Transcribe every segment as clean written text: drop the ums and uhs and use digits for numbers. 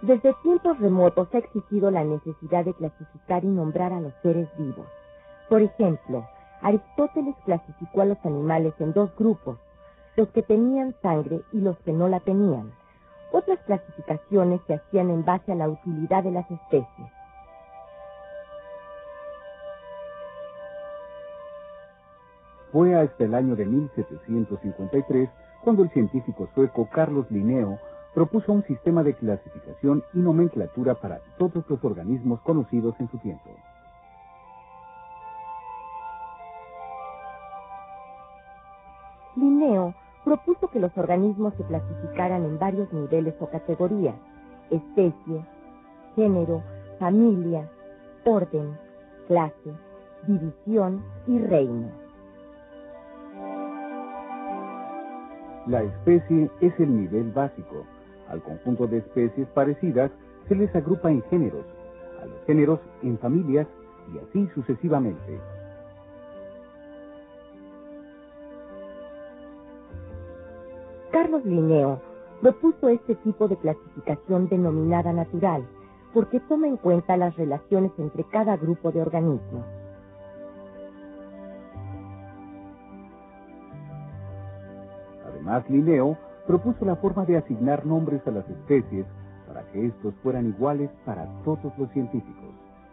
Desde tiempos remotos ha existido la necesidad de clasificar y nombrar a los seres vivos. Por ejemplo, Aristóteles clasificó a los animales en dos grupos, los que tenían sangre y los que no la tenían. Otras clasificaciones se hacían en base a la utilidad de las especies. Fue hasta el año de 1753 cuando el científico sueco Carlos Linneo propuso un sistema de clasificación y nomenclatura para todos los organismos conocidos en su tiempo. Linneo propuso que los organismos se clasificaran en varios niveles o categorías: especie, género, familia, orden, clase, división y reino. La especie es el nivel básico. Al conjunto de especies parecidas se les agrupa en géneros, a los géneros en familias y así sucesivamente. Carlos Linneo propuso este tipo de clasificación denominada natural, porque toma en cuenta las relaciones entre cada grupo de organismos. Además, Linneo propuso la forma de asignar nombres a las especies para que estos fueran iguales para todos los científicos.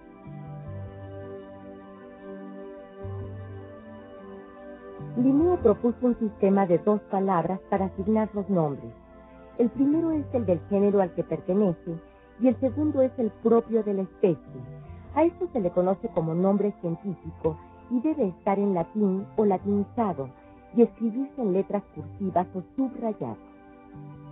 Linneo propuso un sistema de 2 palabras para asignar los nombres. El primero es el del género al que pertenece y el segundo es el propio de la especie. A esto se le conoce como nombre científico y debe estar en latín o latinizado y escribirse en letras cursivas o subrayadas.